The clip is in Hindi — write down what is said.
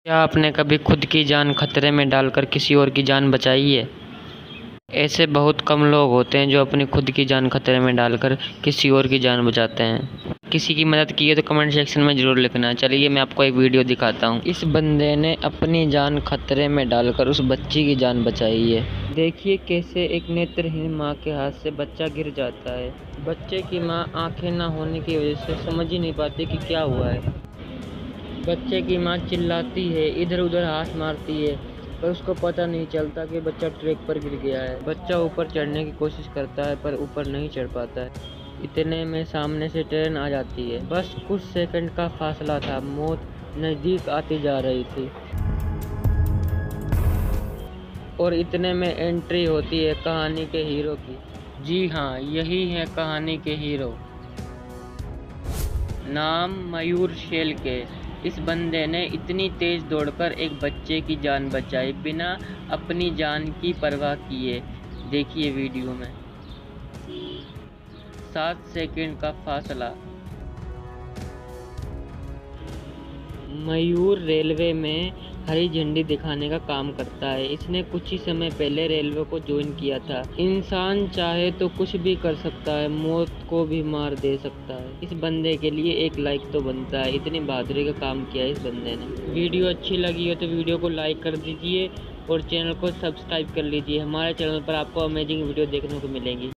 क्या आपने कभी खुद की जान खतरे में डालकर किसी और की जान बचाई है? ऐसे बहुत कम लोग होते हैं जो अपनी खुद की जान खतरे में डालकर किसी और की जान बचाते हैं। किसी की मदद की है तो कमेंट सेक्शन में ज़रूर लिखना। चलिए मैं आपको एक वीडियो दिखाता हूँ। इस बंदे ने अपनी जान खतरे में डालकर उस बच्ची की जान बचाई है। देखिए कैसे एक नेत्रहीन माँ के हाथ से बच्चा गिर जाता है। बच्चे की माँ आंखें न होने की वजह से समझ ही नहीं पाती कि क्या हुआ है। बच्चे की माँ चिल्लाती है, इधर उधर हाथ मारती है, पर उसको पता नहीं चलता कि बच्चा ट्रैक पर गिर गया है। बच्चा ऊपर चढ़ने की कोशिश करता है पर ऊपर नहीं चढ़ पाता है। इतने में सामने से ट्रेन आ जाती है। बस कुछ सेकंड का फासला था, मौत नज़दीक आती जा रही थी। और इतने में एंट्री होती है कहानी के हीरो की। जी हाँ, यही है कहानी के हीरो। नाम मयूर शेलके। इस बंदे ने इतनी तेज दौड़कर एक बच्चे की जान बचाई बिना अपनी जान की परवाह किए। देखिए वीडियो में 7 सेकंड का फासला। मयूर रेलवे में हरी झंडी दिखाने का काम करता है। इसने कुछ ही समय पहले रेलवे को ज्वाइन किया था। इंसान चाहे तो कुछ भी कर सकता है, मौत को भी मार दे सकता है। इस बंदे के लिए एक लाइक तो बनता है, इतनी बहादुरी का काम किया है इस बंदे ने। वीडियो अच्छी लगी हो तो वीडियो को लाइक कर दीजिए और चैनल को सब्सक्राइब कर लीजिए। हमारे चैनल पर आपको अमेजिंग वीडियो देखने को मिलेंगी।